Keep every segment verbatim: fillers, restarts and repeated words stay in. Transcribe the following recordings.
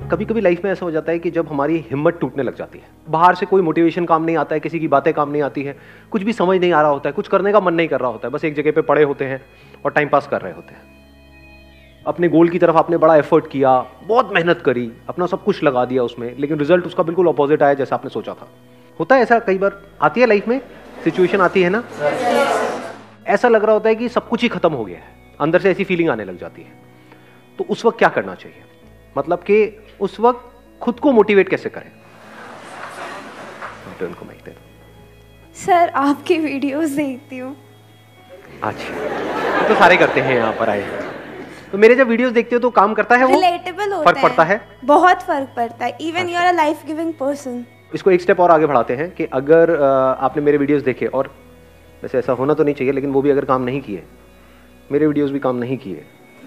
कभी कभी लाइफ में ऐसा हो जाता है कि जब हमारी हिम्मत टूटने लग जाती है, बाहर से कोई मोटिवेशन काम नहीं आता है, किसी की बातें काम नहीं आती है, कुछ भी समझ नहीं आ रहा होता है, कुछ करने का मन नहीं कर रहा होता है, बस एक जगह पे पड़े होते हैं और टाइम पास कर रहे होते हैं। अपने गोल की तरफ आपने बड़ा एफर्ट किया, बहुत मेहनत करी, अपना सब कुछ लगा दिया उसमें, लेकिन रिजल्ट उसका बिल्कुल अपोजिट आया जैसा आपने सोचा था। होता है ऐसा, कई बार आती है लाइफ में सिचुएशन आती है ना, ऐसा लग रहा होता है कि सब कुछ ही खत्म हो गया है, अंदर से ऐसी फीलिंग आने लग जाती है। तो उस वक्त क्या करना चाहिए, मतलब कि उस वक्त खुद को मोटिवेट कैसे करें? उनको माइक दे दो। सर आपकी वीडियोस देखती हूँ। अच्छा, तो सारे करते हैं यहाँ पर आए। तो मेरे जब वीडियोस देखते हो तो काम करता है, वो रिलेटेबल होता है, फर्क पड़ता है, बहुत फर्क पड़ता है। Even you are a life giving person. इसको एक स्टेप और आगे बढ़ाते हैं कि अगर आपने मेरे वीडियोस देखे, और वैसे ऐसा होना तो नहीं चाहिए, लेकिन वो भी अगर काम नहीं किए, मेरे वीडियोस भी काम नहीं किए,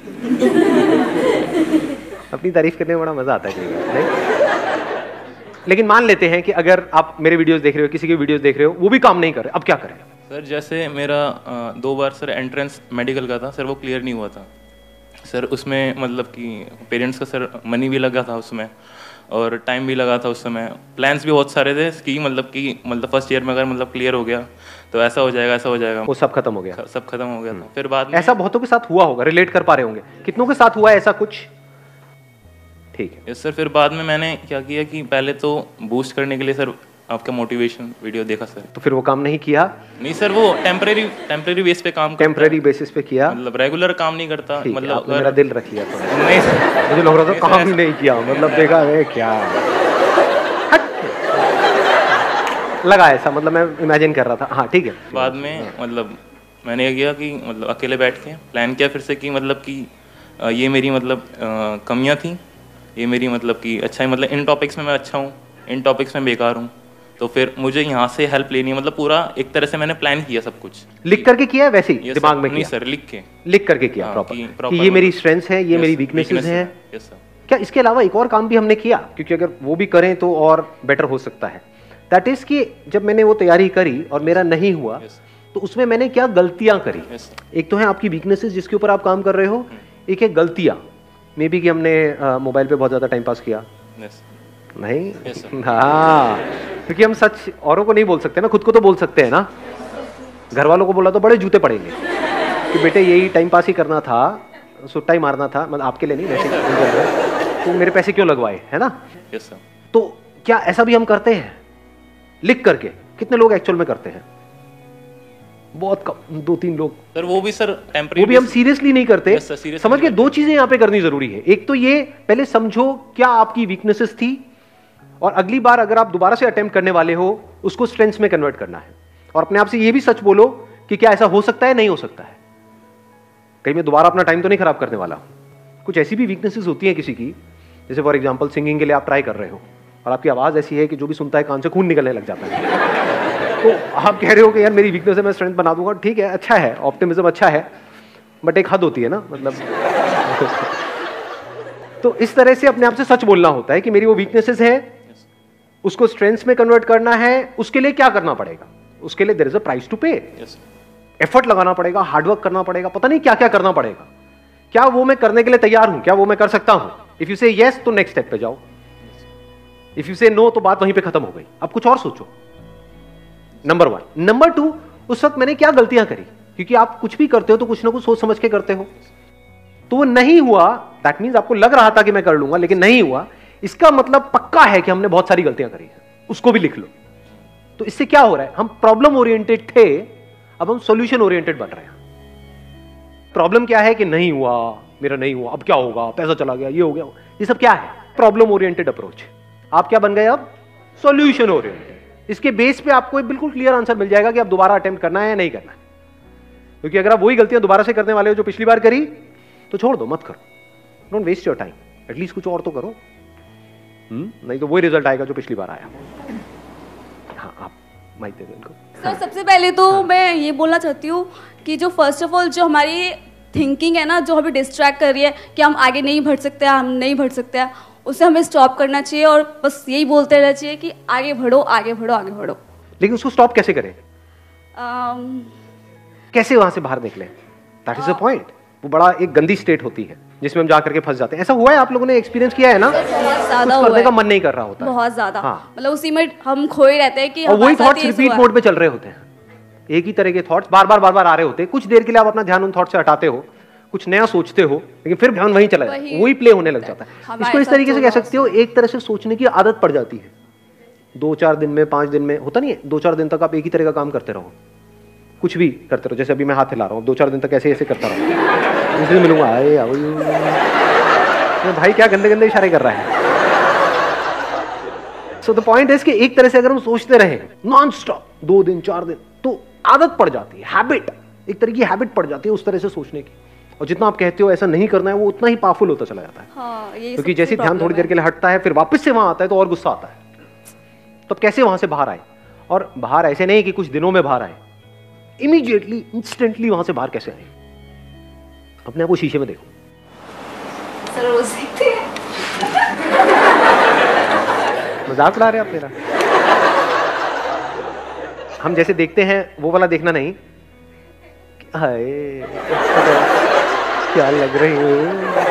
अपनी तारीफ करने में बड़ा मजा आता है नहीं? लेकिन मान लेते हैं कि अगर आप मेरे वीडियोस देख रहे हो, किसी के वीडियोस देख रहे हो, वो भी काम नहीं कर रहे, अब क्या करें? सर जैसे मेरा दो बार सर एंट्रेंस मेडिकल का था सर, वो क्लियर नहीं हुआ था सर। उसमें मतलब कि पेरेंट्स का सर मनी भी लगा था उसमें, और टाइम भी लगा था उस समय। प्लान्स भी बहुत सारे थे कि मतलब कि मतलब फर्स्ट ईयर में अगर मतलब क्लियर हो गया तो ऐसा हो जाएगा, ऐसा हो जाएगा, वो सब खत्म हो गया, सब खत्म हो गया था। फिर बाद में ऐसा बहुतों के साथ हुआ होगा, रिलेट कर पा रहे होंगे, कितनों के साथ हुआ है ऐसा कुछ? ठीक है सर। फिर बाद में मैंने क्या किया कि पहले तो बूस्ट करने के लिए सर आपका मोटिवेशन वीडियो देखा सर। तो फिर वो काम नहीं किया? नहीं सर, वो टेम्परेरी टेम्परेरी बेस पे काम टेम्परेरी बेसिस पे किया, मतलब रेगुलर काम नहीं करता। मतलब अगर मेरा दिल रख लिया तो नहीं सर, मुझे लग रहा था काम ही नहीं किया, मतलब देखा है क्या लगा ऐसा, मतलब मैं इमेजिन कर रहा था। हाँ ठीक है। बाद में मतलब मैंने ये किया कि मतलब अकेले बैठ के प्लान किया फिर से कि मतलब कि ये मेरी मतलब कमियां थी, ये मेरी मतलब कि अच्छा है, मतलब इन टॉपिक्स में मैं अच्छा हूँ, इन टॉपिक्स में बेकार हूँ, तो फिर मुझे यहाँ से हेल्प लेनी है। मतलब पूरा एक तरह से मैंने प्लान किया सब कुछ। लिख करके किया है वैसे ही दिमाग में? नहीं सर, लिख के लिख करके किया प्रॉपर कि ये मेरी स्ट्रेंथ्स है, ये मेरी वीकनेसेस है। क्या इसके अलावा एक और काम भी हमने किया? क्योंकि अगर वो भी करें तो और बेटर हो सकता है। दैट इज कि जब मैंने वो तैयारी करी और मेरा नहीं हुआ, तो उसमें मैंने क्या गलतियां करी? एक तो है आपकी वीकनेसेस जिसके ऊपर आप काम कर रहे हो, एक है गलतियां। मे बी कि हमने मोबाइल पे बहुत ज्यादा टाइम पास किया। नहीं, हाँ, क्योंकि हम सच औरों को नहीं बोल सकते ना, खुद को तो बोल सकते हैं ना। घर वालों को बोला तो बड़े जूते पड़ेंगे कि बेटे यही टाइम पास ही करना था, सुट्टा ही मारना था, मतलब आपके लिए नहीं, वैसे तो मेरे पैसे क्यों लगवाए, है ना? Yes sir. तो क्या ऐसा भी हम करते हैं लिख करके? कितने लोग एक्चुअल में करते हैं? बहुत कम, दो तीन लोग सर। वो भी सर टेम्परेरी, वो भी हम सीरियसली नहीं करते। yes, समझ के दो चीजें यहाँ पे करनी जरूरी है। एक तो ये पहले समझो क्या आपकी वीकनेसेस थी, और अगली बार अगर आप दोबारा से अटेम्प्ट करने वाले हो उसको स्ट्रेंथ्स में कन्वर्ट करना है। और अपने आप से ये भी सच बोलो कि क्या ऐसा हो सकता है, नहीं हो सकता है, कहीं मैं दोबारा अपना टाइम तो नहीं खराब करने वाला हूं। कुछ ऐसी भी वीकनेसेस होती हैं किसी की, जैसे फॉर एग्जाम्पल सिंगिंग के लिए आप ट्राई कर रहे हो और आपकी आवाज ऐसी है कि जो भी सुनता है कान से खून निकलने लग जाता है, तो आप कह रहे हो कि यार मेरी वीकनेस है, मैं स्ट्रेंथ बना दूंगा। ठीक है, अच्छा है, ऑप्टिमिज्म अच्छा है, बट एक हद होती है ना, मतलब तो इस तरह से अपने आप से सच बोलना होता है कि मेरी वो वीकनेसेस है, उसको स्ट्रेंथ्स में कन्वर्ट करना है। उसके लिए क्या करना पड़ेगा? उसके लिए there is a price to pay. Effort लगाना पड़ेगा, हार्डवर्क करना पड़ेगा, पता नहीं क्या क्या करना पड़ेगा। क्या वो मैं करने के लिए तैयार हूं? क्या वो मैं कर सकता हूं? इफ यू से यस तो नेक्स्ट स्टेप पे जाओ, इफ यू से नो तो बात वहीं पे खत्म हो गई, अब कुछ और सोचो। Number one. नंबर टू, उस वक्त मैंने क्या गलतियां करी? क्योंकि आप कुछ भी करते हो तो कुछ ना कुछ सोच समझ के करते हो, तो वो नहीं हुआ, दैट मींस आपको लग रहा था कि मैं कर लूंगा लेकिन नहीं हुआ, इसका मतलब पक्का है कि हमने बहुत सारी गलतियां करी है, उसको भी लिख लो। तो इससे क्या हो रहा है? हम प्रॉब्लम ओरिएंटेड थे, अब हम सॉल्यूशन ओरिएंटेड बन रहे हैं। प्रॉब्लम क्या है कि नहीं हुआ, मेरा नहीं हुआ, अब क्या होगा, पैसा चला गया, ये हो गया, ये सब क्या है? Problem oriented approach. आप क्या बन गए अब? Solution oriented. इसके बेस पे आपको एक बिल्कुल क्लियर आंसर मिल जाएगा कि आप दोबारा अटेम्प्ट करना है या नहीं करना है। क्योंकि अगर आप वही गलतियां दोबारा से करने वाले हो जो पिछली बार करी, तो छोड़ दो, मत करो, don't waste your time, at least कुछ और तो करो। हम्म नहीं तो वही रिजल्ट आएगा जो पिछली बार आया। हाँ, आप माइक दे दो इनको। सर सबसे पहले तो हाँ। मैं ये बोलना चाहती हूँ कि जो फर्स्ट ऑफ ऑल जो हमारी थिंकिंग है ना, जो हमें डिस्ट्रैक्ट कर रही है कि हम आगे नहीं बढ़ सकते हैं, हम नहीं बढ़ सकते हैं, उसे हमें स्टॉप करना चाहिए और बस यही बोलते रहना चाहिए कि आगे बढ़ो, आगे बढ़ो, आगे बढ़ो। लेकिन उसको स्टॉप कैसे करें? um, कैसे वहां से बाहर निकले? That is the point. वो बड़ा एक गंदी स्टेट होती है। जिसमें हम जा करके फंस जाते हैं। ऐसा हुआ है, आप लोगों ने एक्सपीरियंस किया है ना? बहुत ज्यादा कुछ हुआ करने का है, मन नहीं कर रहा होता है। बहुत ज्यादा। हाँ। मतलब उसी में हम खोए रहते हैं कि और वही हमारे साथ थॉट्स ये रिपीट हुआ। मोड पे चल रहे होते हैं, एक ही तरह के थॉट्स बार बार बार बार आ रहे होते हैं। कुछ देर के लिए आप अपना ध्यान उन थॉट से हटाते हो, कुछ नया सोचते हो, लेकिन फिर ध्यान वहीं चला जाता है, वही प्ले होने लग जाता है। हमारे इसको इस साथ तरीके से जो कह सकते हो, एक तरह से सोचने की आदत पड़ जाती है। दो चार दिन में, पांच दिन में, होता नहीं है, दो चार दिन तक आप एक ही तरह का काम करते रहो, कुछ भी करते रहो। जैसे अभी मैं हाथ हिला रहा हूँ, दो चार दिन तक ऐसे ऐसे करता रहो, उस दिन मिलूंगा, आए आओ भाई क्या गंदे गंदे इशारे कर रहा है। सो द पॉइंट इज कि एक तरह से अगर हम सोचते रहे नॉन स्टॉप दो दिन चार दिन, तो आदत पड़ जाती है, हैबिट, एक तरह की हैबिट पड़ जाती है उस तरह से सोचने की। और जितना आप कहते हो ऐसा नहीं करना है, वो उतना ही पावरफुल होता चला जाता है। हाँ, ये क्योंकि जैसे ध्यान थोड़ी देर के लिए हटता है, फिर वापस से वहां आता है, तो और गुस्सा आता है। तो कैसे वहां से बाहर आए? और बाहर ऐसे नहीं कि कुछ दिनों में बाहर आए, इमीडिएटली इंस्टेंटली वहां से बाहर कैसे आए? अपने आप को शीशे में देखो। सर रोज देखते हैं। मजाक उड़ा रहे आप मेरा? हम जैसे देखते हैं वो वाला देखना नहीं, हाय क्या लग रही है,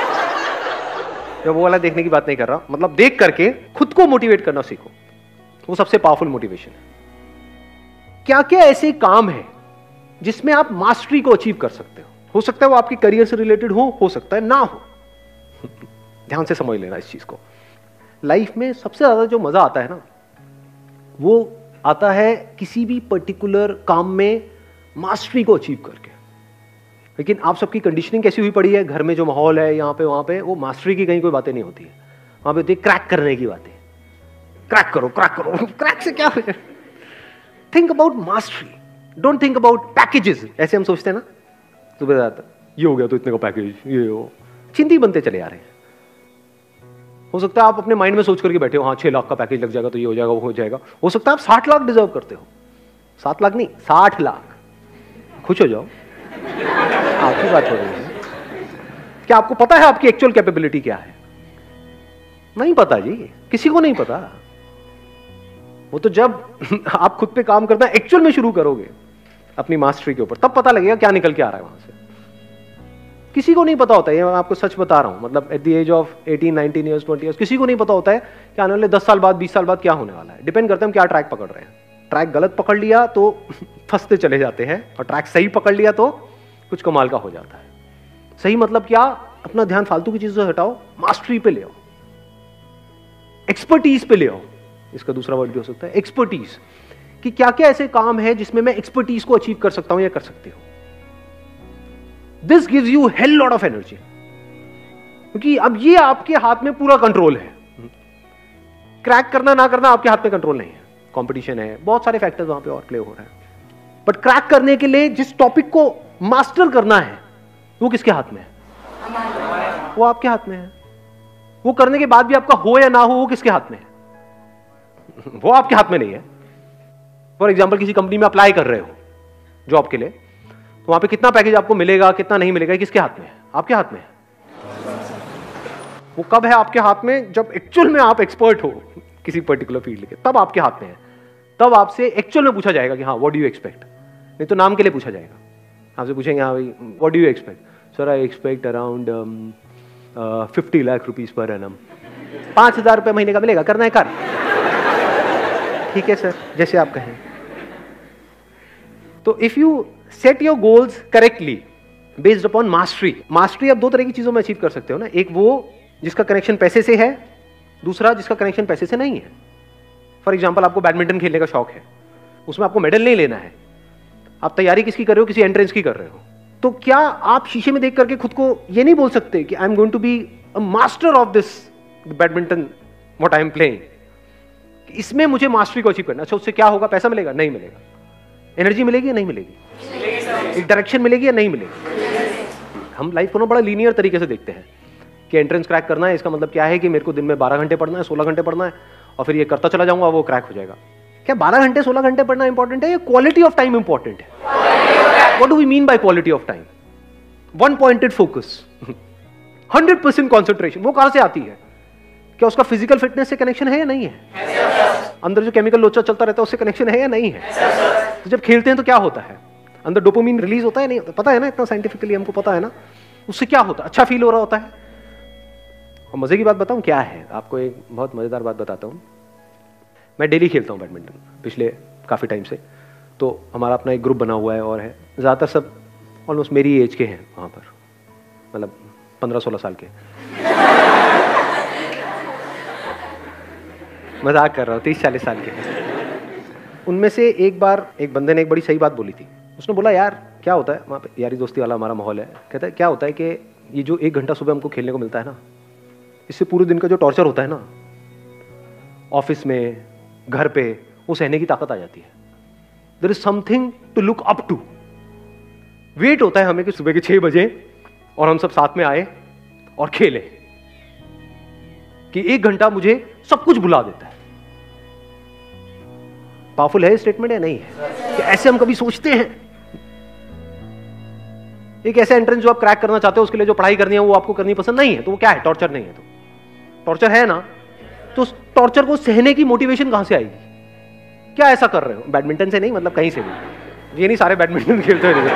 वो वाला देखने की बात नहीं कर रहा। मतलब देख करके खुद को मोटिवेट करना सीखो, वो सबसे पावरफुल मोटिवेशन है। क्या क्या ऐसे काम है जिसमें आप मास्टरी को अचीव कर सकते हो? हो सकता है वो आपके करियर से रिलेटेड हो हो सकता है ना हो। ध्यान से समझ लेना इस चीज को। लाइफ में सबसे ज्यादा जो मजा आता है ना, वो आता है किसी भी पर्टिकुलर काम में मास्टरी को अचीव करके। लेकिन आप सबकी कंडीशनिंग कैसी हुई पड़ी है, घर में जो माहौल है, यहाँ पे वहां पे, वो मास्टरी की कहीं कोई बातें नहीं होती है। वहां पे होती है क्रैक करने की बातें, क्रैक करो क्रैक करो। क्रैक से क्या हो जाए? Think about mastery, don't think about packages. ऐसे हम सोचते हैं ना, सुबह जाता ये हो गया तो इतने का पैकेज, ये हो, चिंती बनते चले आ रहे हैं। हो सकता है आप अपने माइंड में सोच करके बैठे हो, हाँ छह लाख का पैकेज लग जाएगा तो ये हो जाएगा वो हो जाएगा। हो सकता है आप साठ लाख डिजर्व करते हो, सात लाख नहीं साठ लाख। खुश हो जाओ, आपकी बात हो रही है। क्या आपको पता है आपकी एक्चुअल कैपेबिलिटी क्या है? नहीं पता जी, किसी को नहीं पता। वो तो जब आप खुद पे काम करना एक्चुअल में शुरू करोगे अपनी मास्टरी के ऊपर, तब पता लगेगा क्या निकल के आ रहा है वहां से। किसी को नहीं पता होता है, ये मैं आपको सच बता रहा हूं। मतलब at the age of eighteen nineteen years twenty years किसी को नहीं पता होता है कि आने वाले दस साल बाद बीस साल बाद क्या होने वाला है। डिपेंड करता है हम क्या ट्रैक पकड़ रहे हैं। ट्रैक गलत पकड़ लिया तो फंसते चले जाते हैं, और ट्रैक सही पकड़ लिया तो कुछ कमाल का हो जाता है। सही मतलब क्या? अपना ध्यान फालतू की चीजों से हटाओ, मास्टरी पे ले आओ, एक्सपर्टीज पे ले आओ। इसका दूसरा वर्ड भी हो सकता है एक्सपर्टीज, कि क्या क्या ऐसे काम है जिसमें मैं एक्सपर्टीज को अचीव कर सकता हूं या कर सकती हूं। This gives you hell lot of energy, क्योंकि अब ये आपके हाथ में पूरा कंट्रोल है। क्रैक करना ना करना आपके हाथ में कंट्रोल नहीं है। कंपटीशन है, बहुत सारे फैक्टर्स वहां पे और प्ले हो रहे हैं। बट क्रैक करने के लिए जिस टॉपिक को मास्टर करना है, वो किसके हाथ में है? वो आपके हाथ में है। वो करने के बाद भी आपका हो या ना हो, वो किसके हाथ में है? वो आपके हाथ में नहीं है। फॉर एग्जाम्पल, किसी कंपनी में अप्लाई कर रहे हो जॉब के लिए, तो वहां पे कितना पैकेज आपको मिलेगा, कितना नहीं मिलेगा, किसके हाथ में है? आपके हाथ में है। वो कब है आपके हाथ में? जब एक्चुअल में आप एक्सपर्ट हो किसी पर्टिकुलर फील्ड के, तब आपके हाथ में है। तब आपसे एक्चुअल में पूछा जाएगा कि हाँ व्हाट डू यू एक्सपेक्ट। नहीं तो नाम के लिए पूछा जाएगा, आपसे पूछेंगे हाँ भाई what do you expect. Sir I expect around fifty lakh rupees per annum. पांच हजार रुपये महीने का मिलेगा, करना है कर। ठीक है सर, जैसे आप कहें। तो if you set your goals correctly based upon mastery, mastery आप दो तरह की चीजों में अचीव कर सकते हो ना। एक वो जिसका कनेक्शन पैसे से है, दूसरा जिसका कनेक्शन पैसे से नहीं है। फॉर एग्जाम्पल, आपको बैडमिंटन खेलने का शौक है, उसमें आपको मेडल नहीं लेना है, आप तैयारी किसकी कर रहे हो? किसी एंट्रेंस की कर रहे हो। तो क्या आप शीशे में देख करके खुद को ये नहीं बोल सकते कि I am going to be a master of this badminton what I am playing, इसमें मुझे मास्टरी को अचीव करना। अच्छा, उससे क्या होगा? पैसा मिलेगा? नहीं मिलेगा। एनर्जी मिलेगी या नहीं मिलेगी? एक डायरेक्शन मिलेगी या नहीं मिलेगी? हम लाइफ को ना बड़ा लीनियर तरीके से देखते हैं कि एंट्रेंस क्रैक करना है, इसका मतलब क्या है कि मेरे को दिन में बारह घंटे पढ़ना है, सोलह घंटे पढ़ना है, और फिर ये करता चला जाऊंगा, वो क्रैक हो जाएगा। क्या बारह घंटे सोलह घंटे पढ़ना इंपॉर्टेंट है या क्वालिटी ऑफ टाइम इंपॉर्टेंट है? What do we mean by quality of time? One pointed focus, hundred percent concentration, वो कहां से आती है? क्या उसका फिजिकल फिटनेस से कनेक्शन है या नहीं है? अंदर जो केमिकल लोचा चलता रहता है उससे कनेक्शन है या नहीं है? तो जब खेलते हैं तो क्या होता है? अंदर डोपामिन रिलीज होता है नहीं होता? पता है ना, इतना साइंटिफिकली हमको पता है ना। उससे क्या होता है? अच्छा फील हो रहा होता है। और मजे की बात बताऊं क्या है आपको, एक बहुत मजेदार बात बताता हूं। मैं डेली खेलता हूं बैडमिंटन पिछले काफी टाइम से, तो हमारा अपना एक ग्रुप बना हुआ है और है, ज्यादातर सब ऑलमोस्ट मेरी एज के हैं वहां पर, मतलब पंद्रह सोलह साल के। मजाक कर रहा हूँ, तीस चालीस साल के हैं। उनमें से एक बार एक बंदे ने एक बड़ी सही बात बोली थी। उसने बोला यार क्या होता है वहाँ पे, यारी दोस्ती वाला हमारा माहौल है, कहता है क्या होता है कि ये जो एक घंटा सुबह हमको खेलने को मिलता है ना, इससे पूरे दिन का जो टॉर्चर होता है ना ऑफिस में, घर पे, वो सहने की ताकत आ जाती है। There is something to look up to. Wait होता है हमें कि सुबह के छह बजे और हम सब साथ में आए और खेले, कि एक घंटा मुझे सब कुछ भुला देता है। पावरफुल है स्टेटमेंट या नहीं है? कि ऐसे हम कभी सोचते हैं? एक ऐसा एंट्रेंस जो आप क्रैक करना चाहते हो, उसके लिए जो पढ़ाई करनी है वो आपको करनी पसंद नहीं है, तो वो क्या है? टॉर्चर नहीं है। तो टॉर्चर है ना, तो उस टॉर्चर को सहने की मोटिवेशन कहां से आएगी? क्या ऐसा कर रहे हो? बैडमिंटन से नहीं, मतलब कहीं से भी। ये नहीं सारे बैडमिंटन खेलते हुए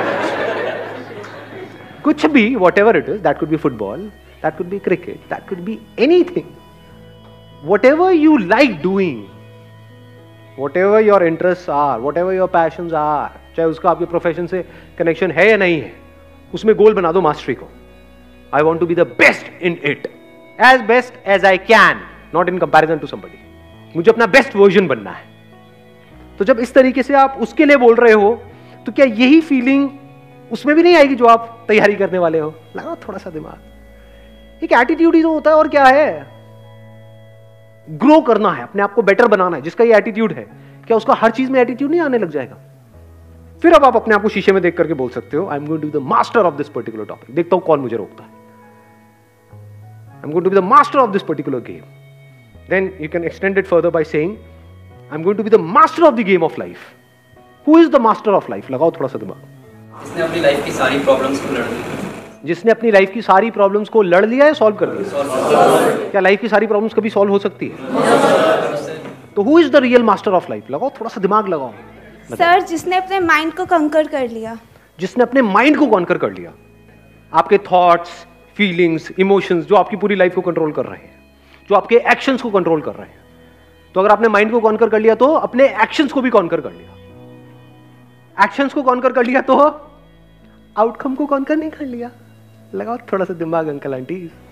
कुछ भी, whatever it is, that could be football, that could be cricket, that could be anything, whatever you like doing, whatever your interests are, whatever your passions are, चाहे उसका आपके प्रोफेशन से कनेक्शन है या नहीं है, उसमें गोल बना दो मास्टरी को। I want to be the best in it, as best as I can, not in comparison to somebody. मुझे अपना बेस्ट वर्जन बनना है। तो जब इस तरीके से आप उसके लिए बोल रहे हो, तो क्या यही फीलिंग उसमें भी नहीं आएगी जो आप तैयारी करने वाले हो? लगाओ थोड़ा सा दिमाग। एक एटीट्यूड ही तो होता है, और क्या है? ग्रो करना है, अपने आप को बेटर बनाना है। जिसका ये एटीट्यूड है, क्या उसका हर चीज में एटीट्यूड नहीं आने लग जाएगा? फिर अब आप अपने आप को शीशे में देख करके बोल सकते हो, I am going to be the master of this particular topic. देखता हूं कौन मुझे रोकता है। I am going to be the master of this particular game. Then you can extend it further by saying, I am going to be the master of the game of life. Who is the master of life? लगाओ थोड़ा सा दिमाग। जिसने अपनी life की सारी problems को लड़ लिया। जिसने अपनी लाइफ की सारी प्रॉब्लम्स को लड़ लिया है, सॉल्व कर लिया। क्या लाइफ की सारी प्रॉब्लम्स कभी सॉल्व हो सकती है? तो who is the real master of life? लगाओ थोड़ा सा दिमाग लगाओ। सर, जिसने अपने माइंड को कंकर कर लिया। जिसने अपने माइंड को कॉन्कर कर लिया। आपके थॉट्स, फीलिंग्स, इमोशंस जो आपकी पूरी लाइफ को कंट्रोल कर रहे हैं, जो आपके एक्शंस को कंट्रोल कर रहे हैं। तो अगर आपने माइंड को कॉन्कर कर लिया तो अपने एक्शंस को भी कॉन्कर कर लिया। एक्शंस को कॉन्कर कर लिया तो आउटकम को कॉन्कर नहीं कर लिया। लगाओ थोड़ा सा दिमाग अंकल आंटी।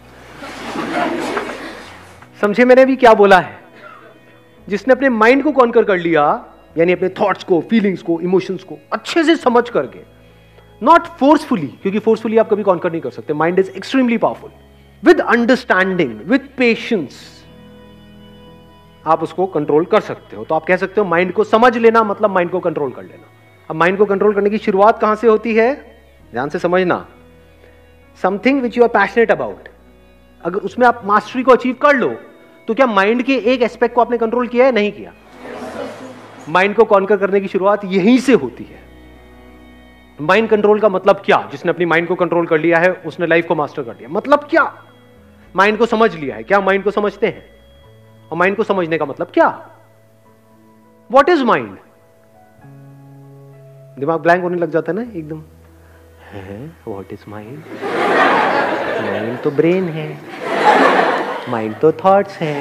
समझे मैंने भी क्या बोला है? जिसने अपने माइंड को कॉन्कर कर लिया, यानी अपने थॉट्स को, फीलिंग्स को, इमोशंस को अच्छे से समझ करके, नॉट फोर्सफुली, क्योंकि फोर्सफुली आप कभी कॉन्कर नहीं कर सकते। Mind is extremely powerful. With understanding, with patience आप उसको कंट्रोल कर सकते हो। तो आप कह सकते हो माइंड को समझ लेना मतलब माइंड को कंट्रोल कर लेना। अब माइंड को कंट्रोल करने की शुरुआत कहां से होती है? ध्यान से समझना। Something which you are passionate about, अगर उसमें आप मास्टरी को अचीव कर लो, तो क्या माइंड के एक एस्पेक्ट को आपने कंट्रोल किया है? नहीं किया। माइंड को कॉन्कर करने की शुरुआत यहीं से होती है। माइंड कंट्रोल का मतलब क्या? जिसने अपनी माइंड को कंट्रोल कर लिया है, उसने लाइफ को मास्टर कर लिया। मतलब क्या? माइंड को समझ लिया है। क्या माइंड को समझते हैं? और माइंड को समझने का मतलब क्या? What is mind? दिमाग ब्लैंक होने लग जाता है ना एकदम। What is mind? माइंड तो ब्रेन है, माइंड तो थॉट्स है।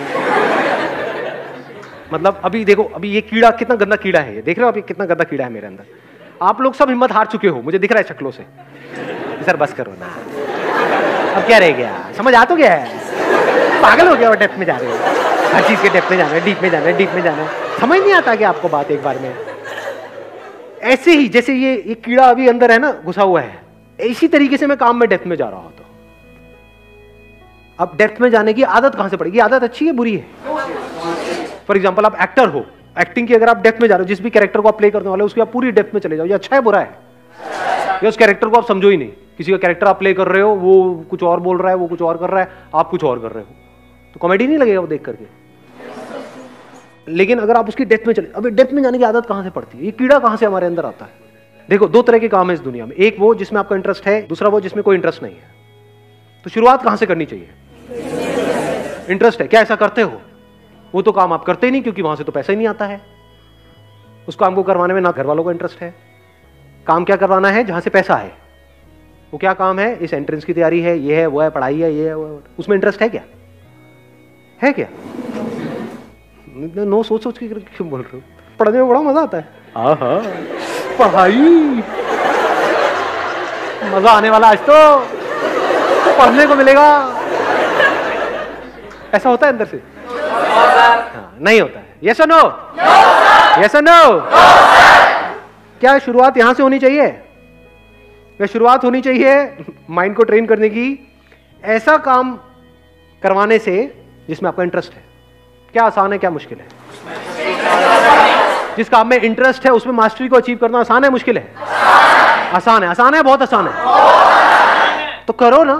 मतलब अभी देखो, अभी ये कीड़ा कितना गंदा कीड़ा है, ये देख रहे हो आप? ये कितना गंदा कीड़ा है मेरे अंदर। आप लोग सब हिम्मत हार चुके हो, मुझे दिख रहा है शक्लों से। सर बस करो ना, अब क्या रह गया? समझ आ तो गया है? पागल हो गया और डेप्थ में जा रहे हो, हर चीज के डेप्थ में जाना है, डीप में जाना है, डीप में जाना है। समझ नहीं आता कि आपको बात एक बार में। ऐसे ही जैसे ये ये कीड़ा अभी अंदर है ना, घुसा हुआ है, इसी तरीके से मैं काम में डेप्थ में जा रहा होता हूं। अब डेप्थ में जाने की आदत कहां से पड़ेगी? आदत अच्छी है बुरी है? फॉर एग्जाम्पल आप एक्टर हो, एक्टिंग की अगर आप डेप्थ में जा रहे हो, जिस भी कैरेक्टर को आप प्ले करने वाले हो उसकी आप पूरी डेप्थ में चले जाओ, ये अच्छा है बुरा है? या उस कैरेक्टर को आप समझो ही नहीं। किसी का कैरेक्टर आप प्ले कर रहे हो, वो कुछ और बोल रहा है, वो कुछ और कर रहा है, आप कुछ और कर रहे हो, तो कॉमेडी नहीं लगेगा वो देख करके? लेकिन अगर आप उसकी डेप्थ में चले, अभी डेप्थ में जाने की आदत कहां से पड़ती है? ये कीड़ा कहां से हमारे अंदर आता है? देखो, दो तरह के काम है इस दुनिया में, एक वो जिसमें आपका इंटरेस्ट है, दूसरा वो जिसमें कोई इंटरेस्ट नहीं है। तो शुरुआत कहां से करनी चाहिए? इंटरेस्ट है, क्या ऐसा करते हो? वो तो काम आप करते ही नहीं, क्योंकि वहां से तो पैसा ही नहीं आता है। उस काम को करवाने में ना घर वालों को इंटरेस्ट है। काम क्या करवाना है? जहां से पैसा है। वो क्या काम है, इस एंट्रेंस की तैयारी है, ये है, वो है, पढ़ाई है, ये है, वो है। उसमें इंटरेस्ट है क्या? है क्या? नो सोच सोच के क्यों बोल रहे हो? पढ़ने में बड़ा मजा आता है। हाँ हाँ, पढ़ाई मजा आने वाला, आज तो पढ़ने को मिलेगा। ऐसा होता है अंदर से? हाँ, नहीं होता है। यस और नो? यस और नो? क्या शुरुआत यहां से होनी चाहिए? या शुरुआत होनी चाहिए माइंड को ट्रेन करने की ऐसा काम करवाने से जिसमें आपका इंटरेस्ट है? क्या आसान है, क्या मुश्किल है? जिस काम में इंटरेस्ट है उसमें मास्टरी को अचीव करना आसान है, मुश्किल है? आसान है। आसान है, बहुत आसान है। तो करो ना।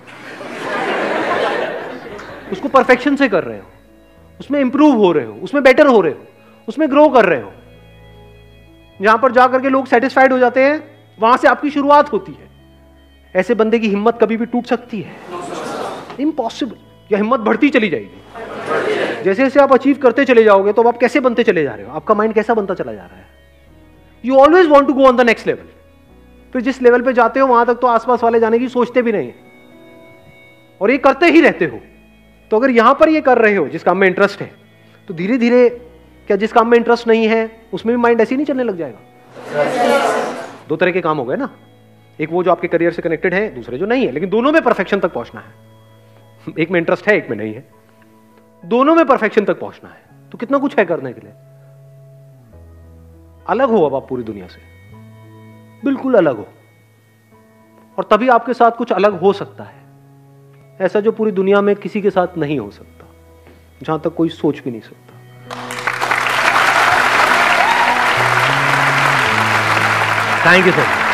उसको परफेक्शन से कर रहे हो, उसमें इंप्रूव हो रहे हो, उसमें बेटर हो रहे हो, उसमें ग्रो कर रहे हो। जहां पर जाकर के लोग सेटिस्फाइड हो जाते हैं, वहां से आपकी शुरुआत होती है। ऐसे बंदे की हिम्मत कभी भी टूट सकती है? इम्पॉसिबल। या हिम्मत बढ़ती चली जाएगी। जैसे जैसे आप अचीव करते चले जाओगे तो आप कैसे बनते चले जा रहे हो? आपका माइंड कैसा बनता चला जा रहा है? You always want to go on the next level. फिर जिस लेवल पे जाते हो वहां तक तो आसपास वाले जाने की सोचते भी नहीं है, और ये करते ही रहते हो। तो अगर यहां पर ये कर रहे हो जिस काम में इंटरेस्ट है, तो धीरे धीरे क्या जिस काम में इंटरेस्ट नहीं है उसमें भी माइंड ऐसे ही नहीं चलने लग जाएगा? दो तरह के काम हो गए ना, एक वो जो आपके करियर से कनेक्टेड है, दूसरे जो नहीं है, लेकिन दोनों में परफेक्शन तक पहुंचना है। एक में इंटरेस्ट है, एक में नहीं है, दोनों में परफेक्शन तक पहुंचना है। तो कितना कुछ है करने के लिए। अलग हो अब आप पूरी दुनिया से, बिल्कुल अलग हो, और तभी आपके साथ कुछ अलग हो सकता है, ऐसा जो पूरी दुनिया में किसी के साथ नहीं हो सकता, जहां तक कोई सोच भी नहीं सकता। Thank you sir.